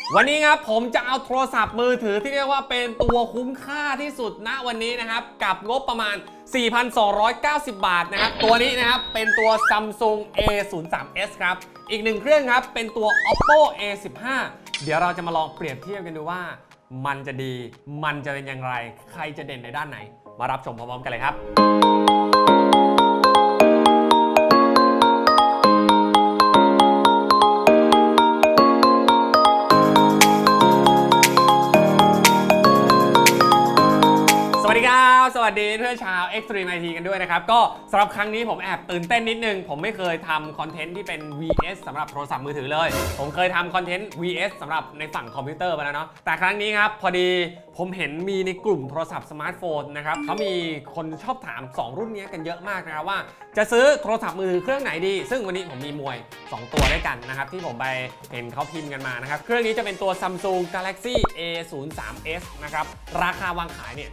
วันนี้ครับผมจะเอาโทรศัพท์มือถือที่เรียกว่าเป็นตัวคุ้มค่าที่สุดณวันนี้นะครับกับงบประมาณ 4,290 บาทนะครับตัวนี้นะครับเป็นตัว Samsung A03s ครับอีกหนึ่งเครื่องครับเป็นตัว Oppo A15 เดี๋ยวเราจะมาลองเปรียบเทียบกันดูว่ามันจะดีมันจะเป็นอย่างไรใครจะเด่นในด้านไหนมารับชมพร้อมๆกันเลยครับสวัสดีครับสวัสดีเพื่อนชาว Extreme IT กันด้วยนะครับก็สำหรับครั้งนี้ผมแอบตื่นเต้นนิดนึงผมไม่เคยทำคอนเทนต์ที่เป็น VS สำหรับโทรศัพท์มือถือเลยผมเคยทำคอนเทนต์ VS สำหรับในฝั่งคอมพิวเตอร์มาแล้วเนาะแต่ครั้งนี้ครับพอดีผมเห็นมีในกลุ่มโทรศัพท์สมาร์ทโฟนนะครับเขามีคนชอบถาม2รุ่นนี้กันเยอะมากนะครับว่าจะซื้อโทรศัพท์มือถือเครื่องไหนดีซึ่งวันนี้ผมมีมวย2ตัวด้วยกันนะครับที่ผมไปเห็นเขาพิมพ์กันมานะครับเครื่องนี้จะเป็นตัว Samsung Galaxy A03s นะครับราคาวางขายเนี่ย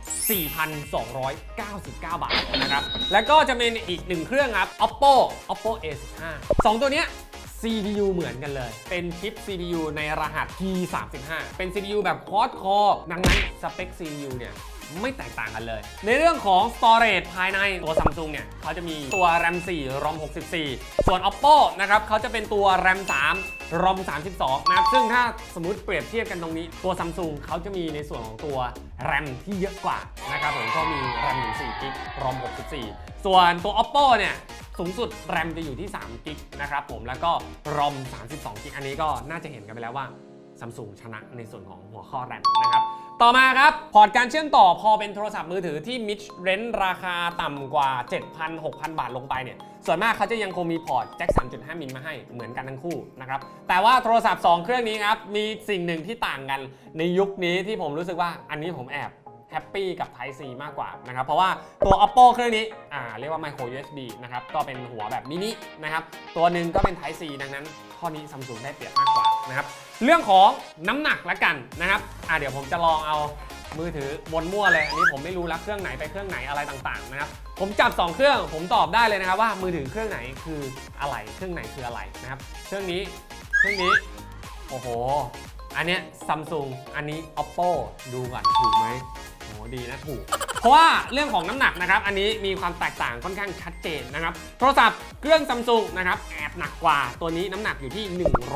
4,299 บาทนะครับแล้วก็จะเป็นอีกหนึ่งเครื่องครับ Oppo A15 2ตัวเนี้ยCPU เหมือนกันเลยเป็นชิป CPU ในรหัส P35 เป็น CPU แบบ Quad Core ดังนั้นสเปค CPU เนี่ยไม่แตกต่างกันเลยในเรื่องของ Storage ภายในตัว Samsung เนี่ยเขาจะมีตัว RAM 4 ROM 64ส่วน Oppo นะครับเขาจะเป็นตัว RAM 3 ROM 32นะครับซึ่งถ้าสมมุติเปรียบเทียบกันตรงนี้ตัว Samsung เขาจะมีในส่วนของตัว RAM ที่เยอะกว่านะครับผมก็มี RAM 4 GB ROM 64ส่วนตัว Oppo เนี่ยสูงสุด RAM จะอยู่ที่3 GB นะครับผมแล้วก็ ROM 32 GB อันนี้ก็น่าจะเห็นกันไปแล้วว่า Samsung ชนะในส่วนของหัวข้อ RAM นะครับต่อมาครับพอร์ตการเชื่อมต่อพอเป็นโทรศัพท์มือถือที่ mid range ราคาต่ำกว่า 7,000-6,000 บาทลงไปเนี่ยส่วนมากเขาจะยังคงมีพอร์ตแจ็ค 3.5 มิลมาให้เหมือนกันทั้งคู่นะครับแต่ว่าโทรศัพท์2เครื่องนี้ครับมีสิ่งหนึ่งที่ต่างกันในยุคนี้ที่ผมรู้สึกว่าอันนี้ผมแอบแฮปปี้กับ Type C มากกว่านะครับเพราะว่าตัว Oppo เครื่องนี้เรียกว่า Micro USB นะครับก็เป็นหัวแบบมินินะครับตัวหนึ่งก็เป็น Type C ดังนั้นข้อนี้ Samsung ได้เปรียบมากกว่านะครับเรื่องของน้ำหนักละกันนะครับเดี๋ยวผมจะลองเอามือถือบนมั่วเลยอันนี้ผมไม่รู้แล้วเครื่องไหนไปเครื่องไหนอะไรต่างๆนะครับผมจับ2เครื่องผมตอบได้เลยนะครับว่ามือถือเครื่องไหนคืออะไรเครื่องไหนคืออะไรนะครับเครื่องนี้โอ้โหอันเนี้ย Samsung อันนี้ Oppo ดูก่อนถูกไหมโอ้ดีนะถูกเพราะว่าเรื่องของน้ำหนักนะครับอันนี้มีความแตกต่างค่อนข้างชัดเจนนะครับโทรศัพท์เครื่อง Samsung นะครับแอบหนักกว่าตัวนี้น้ำหนักอยู่ที่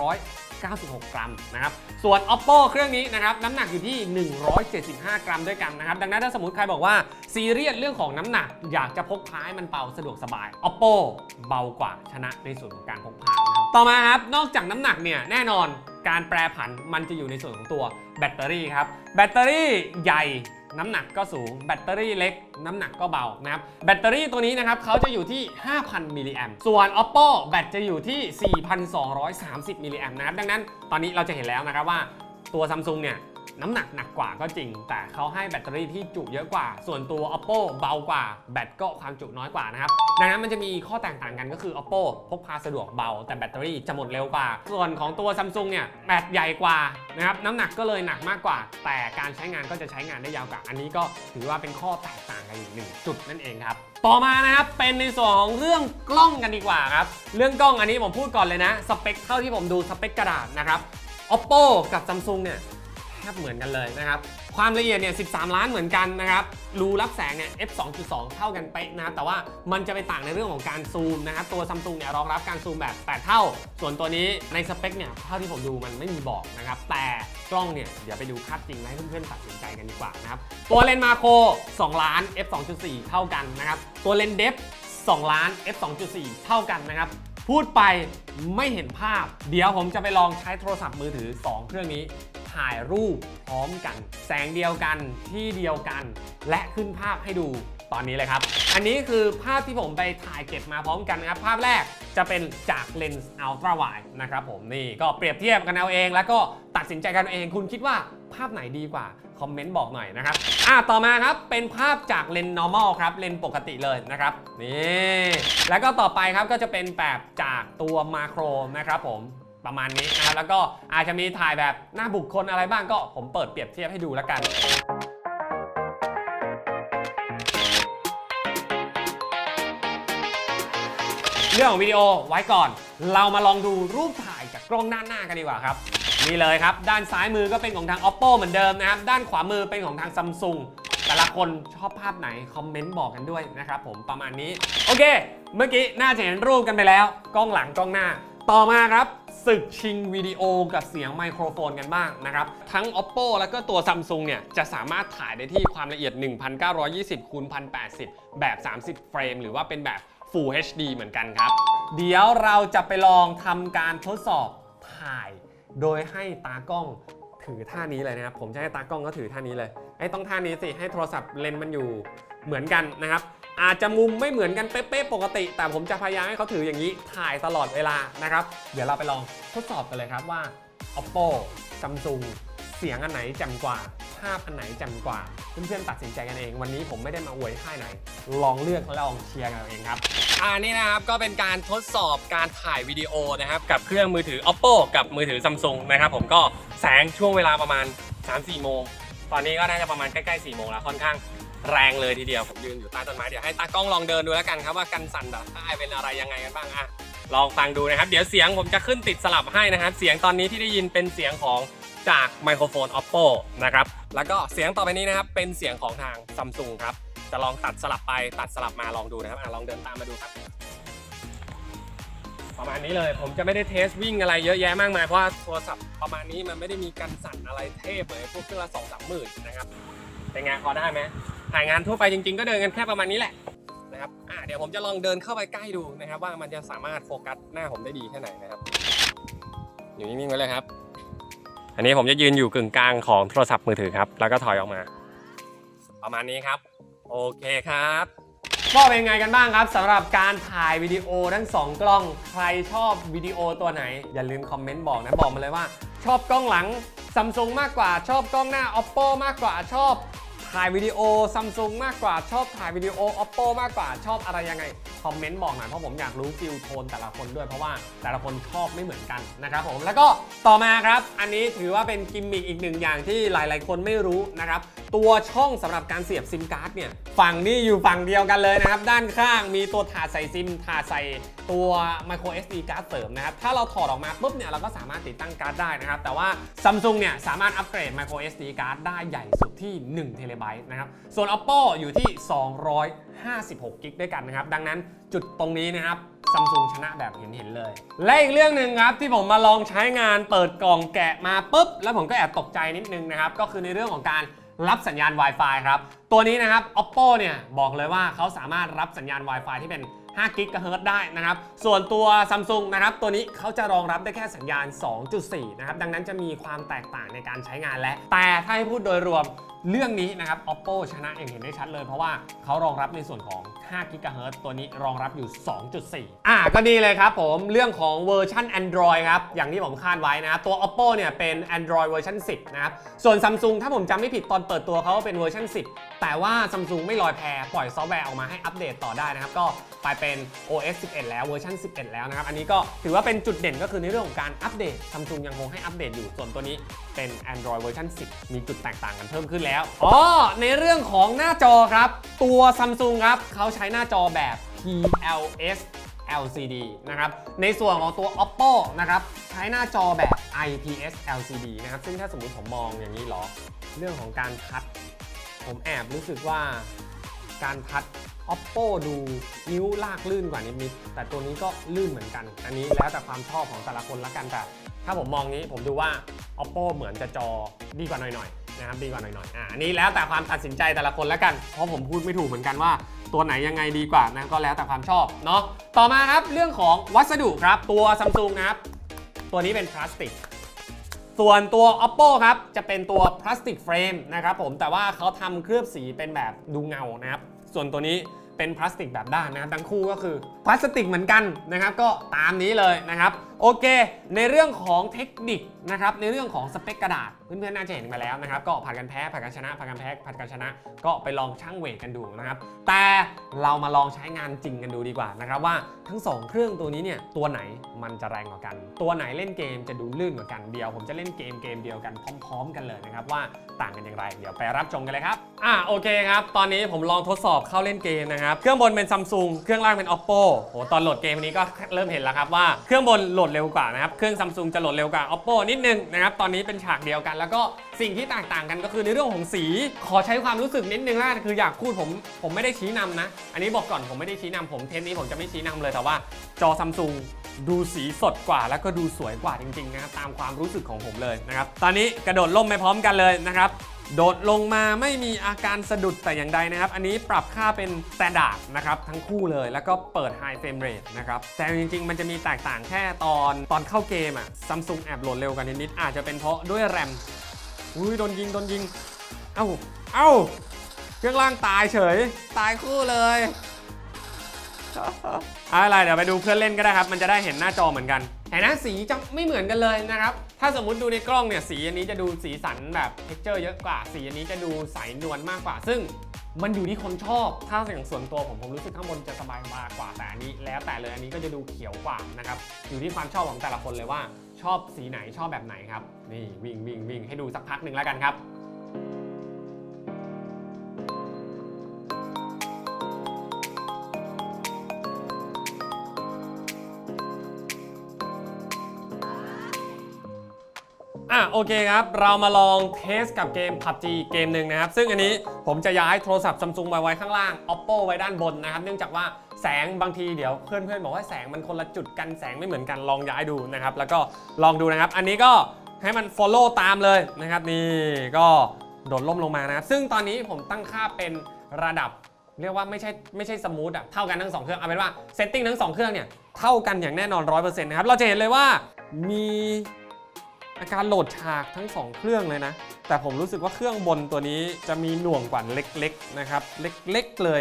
196 กรัมนะครับส่วน Oppo เครื่องนี้นะครับน้ำหนักอยู่ที่175 กรัมด้วยกันนะครับดังนั้นถ้าสมมติใครบอกว่าซีเรียสเรื่องของน้ำหนักอยากจะพกพาให้มันเบาสะดวกสบาย Oppo เบากว่าชนะในส่วนของการพกพาต่อมาครับนอกจากน้ำหนักเนี่ยแน่นอนการแปรผันมันจะอยู่ในส่วนของตัวแบตเตอรี่ครับแบตเตอรี่ใหญ่น้ำหนักก็สูงแบตเตอรี่เล็กน้ำหนักก็เบานะครับแบตเตอรี่ตัวนี้นะครับเขาจะอยู่ที่ 5,000 มิลลิแอมป์ส่วน Oppo แบตจะอยู่ที่ 4,230 มิลลิแอมป์นะครับดังนั้นตอนนี้เราจะเห็นแล้วนะครับว่าตัว Samsung เนี่ยน้ำหนักหนักกว่าก็จริงแต่เขาให้แบตเตอรี่ที่จุเยอะกว่าส่วนตัว Oppo เบากว่าแบตก็ความจุน้อยกว่านะครับดังนั้นมันจะมีข้อแตกต่างกันก็คือ Oppo พกพาสะดวกเบาแต่แบตเตอรี่จะหมดเร็วกว่าส่วนของตัว Samsung เนี่ยแบตใหญ่กว่านะครับน้ำหนักก็เลยหนักมากกว่าแต่การใช้งานก็จะใช้งานได้ยาวกว่าอันนี้ก็ถือว่าเป็นข้อแตกต่างกันอีก1จุดนั่นเองครับต่อมานะครับเป็นในส่วนของเรื่องกล้องกันดีกว่าครับเรื่องกล้องอันนี้ผมพูดก่อนเลยนะสเปคเท่าที่ผมดูสเปคกระดาษนะครับ Oppo กับ Samsung เนี่ยเหมือนกันเลยนะครับความละเอียดเนี่ย13 ล้านเหมือนกันนะครับรูรับแสงเนี่ย f2.2 เท่ากันเป๊ะนะครับแต่ว่ามันจะไปต่างในเรื่องของการซูมนะครับตัว Samsung เนี่ยรองรับการซูมแบบ8เท่าส่วนตัวนี้ในสเปคเนี่ยเท่าที่ผมดูมันไม่มีบอกนะครับแต่กล้องเนี่ยเดี๋ยวไปดูภาพจริงให้เพื่อนๆตัดสินใจกันดีกว่านะครับตัวเลนส์มาโคร2 ล้าน f2.4 เท่ากันนะครับตัวเลนส์เดฟ2 ล้าน f2.4 เท่ากันนะครับพูดไปไม่เห็นภาพเดี๋ยวผมจะไปลองใช้โทรศัพท์มือถือ2เครื่องนี้ถ่ายรูปพร้อมกันแสงเดียวกันที่เดียวกันและขึ้นภาพให้ดูตอนนี้เลยครับอันนี้คือภาพที่ผมไปถ่ายเก็บมาพร้อมกันนะครับภาพแรกจะเป็นจากเลนส์อัลตร้าไวด์นะครับผมนี่ก็เปรียบเทียบกันเอาเองแล้วก็ตัดสินใจกันเอาเองคุณคิดว่าภาพไหนดีกว่าคอมเมนต์บอกหน่อยนะครับต่อมาครับเป็นภาพจากเลนส์ normal ครับเลนส์ปกติเลยนะครับนี่แล้วก็ต่อไปครับก็จะเป็นแบบจากตัวมาโครนะครับผมประมาณนี้นะครับแล้วก็อาจจะมีถ่ายแบบหน้าบุคคลอะไรบ้างก็ผมเปิดเปรียบเทียบให้ดูแล้วกันเรื่องของวิดีโอไว้ก่อนเรามาลองดูรูปถ่ายจากกล้องด้านหน้ากันดีกว่าครับนี่เลยครับด้านซ้ายมือก็เป็นของทาง Oppo เหมือนเดิมนะครับด้านขวามือเป็นของทาง Samsung แต่ละคนชอบภาพไหนคอมเมนต์บอกกันด้วยนะครับผมประมาณนี้โอเคเมื่อกี้น่าจะเห็นรูปกันไปแล้วกล้องหลังกล้องหน้าต่อมาครับศึกชิงวิดีโอกับเสียงไมโครโฟนกันบ้างนะครับทั้ง Oppo แล้วก็ตัว Samsung เนี่ยจะสามารถถ่ายได้ที่ความละเอียด 1920 คูณ 1080 แบบ 30 เฟรมหรือว่าเป็นแบบ Full HD เหมือนกันครับเดี๋ยวเราจะไปลองทำการทดสอบถ่ายโดยให้ตากล้องถือท่านี้เลยนะครับผมจะให้ตากล้องก็ถือท่านี้เลยไอ้ต้องท่านี้สิให้โทรศัพท์เลนส์มันอยู่เหมือนกันนะครับอาจจะมุมไม่เหมือนกันเป๊ะๆปกติแต่ผมจะพยายามให้เขาถืออย่างนี้ถ่ายตลอดเวลานะครับเดี๋ยวเราไปลองทดสอบกันเลยครับว่า Oppo Samsung เสียงอันไหนแจ่มกว่าภาพอันไหนแจ่มกว่าเพื่อนๆตัดสินใจกันเองวันนี้ผมไม่ได้มาอวยค่ายไหนลองเลือกและลองเชียร์กันเองครับนี่นะครับก็เป็นการทดสอบการถ่ายวิดีโอนะครับกับเครื่องมือถือ Oppo กับมือถือ Samsung นะครับผมก็แสงช่วงเวลาประมาณ 3-4 โมงตอนนี้ก็น่าจะประมาณใกล้ๆ 4 โมงแล้วค่อนข้างแรงเลยทีเดียวผมยืนอยู่ใต้ต้นไม้เดี๋ยวให้ตากล้องลองเดินดูแล้วกันครับว่ากันสั่นแบบถ่ายเป็นอะไรยังไงกันบ้างลองฟังดูนะครับเดี๋ยวเสียงผมจะขึ้นติดสลับให้นะครับเสียงตอนนี้ที่ได้ยินเป็นเสียงของจากไมโครโฟน Oppo นะครับแล้วก็เสียงต่อไปนี้นะครับเป็นเสียงของทาง Samsung ครับจะลองตัดสลับไปตัดสลับมาลองดูนะครับลองเดินตามมาดูครับประมาณนี้เลยผมจะไม่ได้เทสวิ่งอะไรเยอะแยะมากมายเพราะว่าโทรศัพท์ประมาณนี้มันไม่ได้มีกันสั่นอะไรเทพเลยพวกเครื่องละ 2-3 หมื่นนะครับเป็นไงพอได้ไหมถ่ายงานทั่วไปจริงๆก็เดินกันแค่ประมาณนี้แหละนะครับเดี๋ยวผมจะลองเดินเข้าไปใกล้ดูนะครับว่ามันจะสามารถโฟกัสหน้าผมได้ดีแค่ไหนนะครับอยู่นิ่งๆไว้เลยครับอันนี้ผมจะยืนอยู่กึ่งกลางของโทรศัพท์มือถือครับแล้วก็ถอยออกมาประมาณนี้ครับโอเคครับก็เป็นไงกันบ้างครับสำหรับการถ่ายวิดีโอทั้ง2กล้องใครชอบวิดีโอตัวไหนอย่าลืมคอมเมนต์บอกนะบอกมาเลยว่าชอบกล้องหลัง Samsung มากกว่าชอบกล้องหน้า Oppo มากกว่าชอบถ่ายวิดีโอ Samsung มากกว่าชอบถ่ายวิดีโอ Oppo มากกว่าชอบอะไรยังไงคอมเมนต์บอกหน่อยเพราะผมอยากรู้ฟิลโทนแต่ละคนด้วยเพราะว่าแต่ละคนชอบไม่เหมือนกันนะครับผมแล้วก็ต่อมาครับอันนี้ถือว่าเป็นกิมมิคอีกหนึ่งอย่างที่หลายๆคนไม่รู้นะครับตัวช่องสำหรับการเสียบซิมการ์ดเนี่ยฝั่งนี้อยู่ฝั่งเดียวกันเลยนะครับด้านข้างมีตัวถาดใส่ซิมถาดใส่ตัว micro SD การ์ดเสริมนะครับถ้าเราถอดออกมาปุ๊บเนี่ยเราก็สามารถติดตั้งการ์ดได้นะครับแต่ว่า Samsung เนี่ยสามารถอัปเกรด micro SD การ์ดได้ใหญ่สุดที่1 TB นะครับส่วน Oppo อยู่ที่256 GB ด้วยกันนะครับดังนั้นจุดตรงนี้นะครับ Samsung ชนะแบบเห็นเลยและอีกเรื่องหนึ่งครับที่ผมมาลองใช้งานเปิดกล่องแกะมาปุ๊บแล้วผมก็แอบตกใจนิดนึงนะครับก็คือในเรื่องของการรับสัญญาณ Wi-Fi ครับตัวนี้นะครับ Oppo เนี่ยบอกเลยว่าเขาสามารถรับสัญญาณ Wi-Fi ที่เป็น5 GHz ได้นะครับส่วนตัว Samsung นะครับตัวนี้เขาจะรองรับได้แค่สัญญาณ 2.4 นะครับดังนั้นจะมีความแตกต่างในการใช้งานและแต่ถ้าให้พูดโดยรวมเรื่องนี้นะครับ Oppo ชนะอย่างเห็นได้ชัดเลยเพราะว่าเขารองรับในส่วนของ5 GHz ตัวนี้รองรับอยู่ 2.4 ก็ดีเลยครับผมเรื่องของเวอร์ชัน Android ครับอย่างที่ผมคาดไว้นะครับตัว Oppo เนี่ยเป็น Android เวอร์ชัน 10 นะครับส่วน Samsung ถ้าผมจำไม่ผิดตอนเปิดตัวเขาเป็นเวอร์ชัน 10 แต่ว่า Samsung ไม่ลอยแพปล่อยซอฟต์แวร์ออกมาให้อัปเดตต่อได้นะครับก็ไปเป็น OS 11 แล้วเวอร์ชัน 11 แล้วนะครับอันนี้ก็ถือว่าเป็นจุดเด่นก็คือในเรื่องของการอัปเดต Samsung ยังคงให้อัปเดตอยู่ส่วนตัวนี้เป็น Android เวอร์ชัน 10 มีจุดแตกต่างกันเพิ่มขึ้นแล้วในเรื่องของหน้าจอครับตัว Samsung ครับเขาใช้หน้าจอแบบ TLS LCD นะครับในส่วนของตัว Oppo นะครับใช้หน้าจอแบบ IPS LCD นะครับซึ่งถ้าสมมุติผมมองอย่างนี้หรอเรื่องของการทัชผมแอบรู้สึกว่าการทัช Oppo ดูนิ้วลากลื่นกว่านิดๆแต่ตัวนี้ก็ลื่นเหมือนกันอันนี้แล้วแต่ความชอบของแต่ละคนละกันแต่ถ้าผมมองนี้ผมดูว่า Oppo เหมือนจะจอดีกว่าหน่อยๆนะครับดีกว่าหน่อยๆอันนี้แล้วแต่ความตัดสินใจแต่ละคนละกันเพราะผมพูดไม่ถูกเหมือนกันว่าตัวไหนยังไงดีกว่านะก็แล้วแต่ความชอบเนาะต่อมาครับเรื่องของวัสดุครับตัว Samsung นะครับตัวนี้เป็นพลาสติกส่วนตัว Oppo ครับจะเป็นตัวพลาสติกเฟรมนะครับผมแต่ว่าเขาทำเคลือบสีเป็นแบบดูเงานะครับส่วนตัวนี้เป็นพลาสติกแบบด้านนะครับทั้งคู่ก็คือพลาสติกเหมือนกันนะครับก็ตามนี้เลยนะครับโอเคในเรื่องของเทคนิคนะครับในเรื่องของสเปคกระดาษเพื่อนๆน่าจะเห็นมาแล้วนะครับก็ผัดกันแพ้ผัดกันชนะผัดกันแพ้ผัดกันชนะก็ไปลองชั่งเวทกันดูนะครับแต่เรามาลองใช้งานจริงกันดูดีกว่านะครับว่าทั้ง2เครื่องตัวนี้เนี่ยตัวไหนมันจะแรงกว่ากันตัวไหนเล่นเกมจะดูลื่นกว่ากันเดียวผมจะเล่นเกมเดียวกันพร้อมๆกันเลยนะครับว่าต่างกันอย่างไรเดี๋ยวไปรับชมกันเลยครับโอเคครับตอนนี้ผมลองทดสอบเข้าเล่นเกมนะครับเครื่องบนเป็น Samsung เครื่องล่างเป็น Oppo ตอนโหลดเกมนี้ก็เริ่มเห็นแล้วครับว่าเครื่องบนโหลดดเร็วกว่านะครับเครื่อง Samsung จะโหลดเร็วกว่า Oppo นิดนึงนะครับตอนนี้เป็นฉากเดียวกันแล้วก็สิ่งที่แตกต่างกันก็คือในเรื่องของสีขอใช้ความรู้สึกนิดนึงนะคืออยากพูดผมไม่ได้ชี้นำนะอันนี้บอกก่อนผมไม่ได้ชี้นำผมเทปนี้ผมจะไม่ชี้นำเลยแต่ว่าจอ Samsung ดูสีสดกว่าแล้วก็ดูสวยกว่าจริงๆนะครับตามความรู้สึกของผมเลยนะครับตอนนี้กระโดดล่มไปพร้อมกันเลยนะครับโดดลงมาไม่มีอาการสะดุดแต่อย่างใดนะครับอันนี้ปรับค่าเป็น Standard นะครับทั้งคู่เลยแล้วก็เปิด High Frame Rate นะครับแต่จริงๆมันจะมีแตกต่างแค่ตอนเข้าเกมSamsung แอบโหลดเร็วกันนิดๆอาจจะเป็นเพราะด้วยแรมอุ้ยโดนยิงเอ้าเครื่องล่างตายเฉยตายคู่เลยอะไรเดี๋ยวไปดูเพื่อนเล่นก็ได้ครับมันจะได้เห็นหน้าจอเหมือนกันเห็นนะสีจะไม่เหมือนกันเลยนะครับถ้าสมมุติดูในกล้องเนี่ยสีอันนี้จะดูสีสันแบบเท็กเจอร์เยอะกว่าสีอันนี้จะดูใสนวลมากกว่าซึ่งมันอยู่ที่คนชอบถ้าอย่างส่วนตัวผมรู้สึกข้างบนจะสบายกว่าแต่อันนี้แล้วแต่เลยอันนี้ก็จะดูเขียวกว่านะครับอยู่ที่ความชอบของแต่ละคนเลยว่าชอบสีไหนชอบแบบไหนครับนี่วิ่งให้ดูสักพักหนึ่งแล้วกันครับโอเคครับเรามาลองเทสกับเกม PUBG เกมหนึ่งนะครับซึ่งอันนี้ผมจะย้ายโทรศัพท์ Samsung ไว้ข้างล่าง Oppo ไว้ด้านบนนะครับเนื่องจากว่าแสงบางทีเดี๋ยวเพื่อนๆบอกว่าแสงมันคนละจุดกันแสงไม่เหมือนกันลองย้ายดูนะครับแล้วก็ลองดูนะครับอันนี้ก็ให้มัน follow ตามเลยนะครับนี่ก็โดดล่มลงมานะครับซึ่งตอนนี้ผมตั้งค่าเป็นระดับเรียกว่าไม่ใช่สมูทเท่ากันทั้ง2เครื่องเอาเป็นว่าเซตติ้งทั้ง2เครื่องเนี่ยเท่ากันอย่างแน่นอน 100% นะครับเราจะเห็นเลยว่ามีอาการโหลดฉากทั้ง2เครื่องเลยนะแต่ผมรู้สึกว่าเครื่องบนตัวนี้จะมีหน่วงกว่าเล็กๆนะครับเล็กๆเลย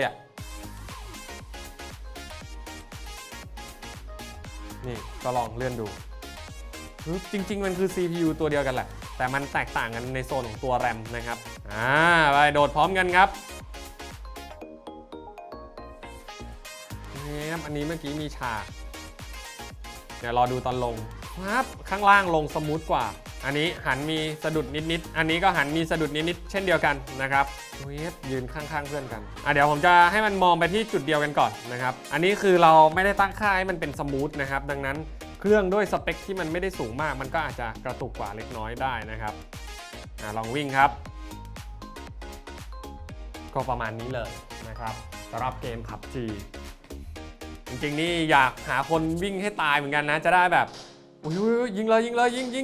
นี่ก็ลองเลื่อนดูจริงๆมันคือ CPU ตัวเดียวกันแหละแต่มันแตกต่างกันในโซนของตัว RAM นะครับไปโดดพร้อมกันครับนี่ครับอันนี้เมื่อกี้มีฉากเดี๋ยวรอดูตอนลงครับข้างล่างลงสมูทกว่าอันนี้หันมีสะดุดนิดๆอันนี้ก็หันมีสะดุดนิดๆเช่นเดียวกันนะครับยืนข้างๆเพื่อนกันเดี๋ยวผมจะให้มันมองไปที่จุดเดียวกันก่อนนะครับอันนี้คือเราไม่ได้ตั้งค่าให้มันเป็นสมูทนะครับดังนั้นเครื่องด้วยสเปคที่มันไม่ได้สูงมากมันก็อาจจะกระตุกกว่าเล็กน้อยได้นะครับลองวิ่งครับก็ประมาณนี้เลยนะครับสำหรับเกม PUBG จริงๆนี่อยากหาคนวิ่งให้ตายเหมือนกันนะจะได้แบบยิงเลยยิงเลยยิง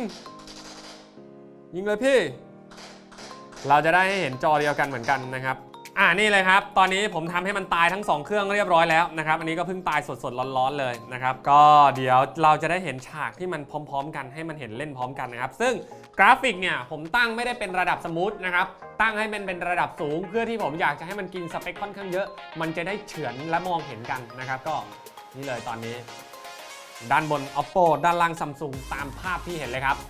เลยพี่เราจะได้ให้เห็นจอเดียวกันเหมือนกันนะครับนี่เลยครับตอนนี้ผมทำให้มันตายทั้ง2เครื่องเรียบร้อยแล้วนะครับอันนี้ก็เพิ่งตายสดๆร้อนๆเลยนะครับก็เดี๋ยวเราจะได้เห็นฉากที่มันพร้อมๆกันให้มันเห็นเล่นพร้อมกันนะครับซึ่งกราฟิกเนี่ยผมตั้งไม่ได้เป็นระดับสมูทนะครับตั้งให้มันเป็นระดับสูงเพื่อที่ผมอยากจะให้มันกินสเปคค่อนข้างเยอะมันจะได้เฉือนและมองเห็นกันนะครับก็นี่เลยตอนนี้ด้านบน Oppo ด้านล่าง Samsung ตามภาพที่เห็นเลยครับ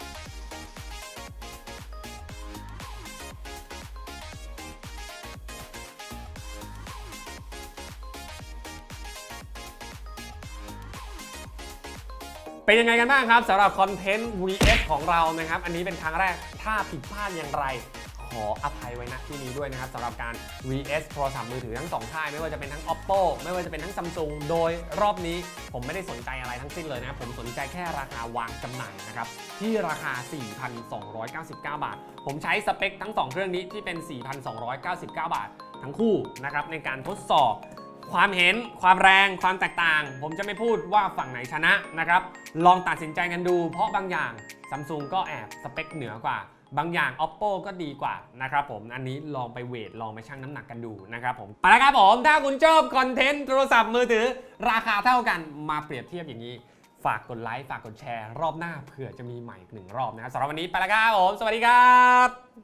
เป็นยังไงกันบ้างครับสำหรับคอนเทนต์ VS ของเรานะครับอันนี้เป็นครั้งแรกถ้าผิดพลาดอย่างไรขออภัยไว้ณที่นี้ด้วยนะครับสำหรับการ VS โทรศัพท์มือถือทั้ง2ค่ายไม่ว่าจะเป็นทั้ง Oppo ไม่ว่าจะเป็นทั้ง Samsung โดยรอบนี้ผมไม่ได้สนใจอะไรทั้งสิ้นเลยนะผมสนใจแค่ราคาวางจำหน่ายนะครับที่ราคา 4,299 บาทผมใช้สเปคทั้ง2เครื่องนี้ที่เป็น 4,299 บาททั้งคู่นะครับในการทดสอบความเห็นความแรงความแตกต่างผมจะไม่พูดว่าฝั่งไหนชนะนะครับลองตัดสินใจกันดูเพราะบางอย่าง Samsung ก็แอบสเปคเหนือกว่าบางอย่าง Oppo ก็ดีกว่านะครับผมอันนี้ลองไปเวทลองไปชั่งน้ำหนักกันดูนะครับผมไปแล้วครับผมถ้าคุณชอบคอนเทนต์โทรศัพท์มือถือราคาเท่ากันมาเปรียบเทียบอย่างนี้ฝากกดไลค์ฝากกดแชร์รอบหน้าเผื่อจะมีใหม่อีก1 รอบนะครับสำหรับวันนี้ไปแล้วครับผมสวัสดีครับ